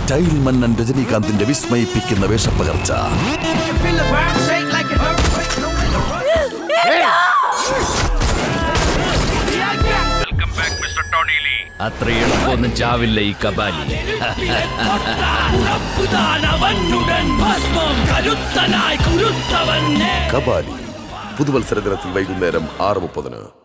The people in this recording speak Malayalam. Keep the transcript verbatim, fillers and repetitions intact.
സ്റ്റൈൽ മന്നൻ രജനീകാന്തിന്റെ വിസ്മയിപ്പിക്കുന്ന വേഷപ്പകർച്ച. അത്ര എളുപ്പമൊന്നും ചാവില്ല ഈ കബാലി. കബാലി പുതുവത്സര ദിനത്തിൽ വൈകുന്നേരം ആറ് മുപ്പതിന്.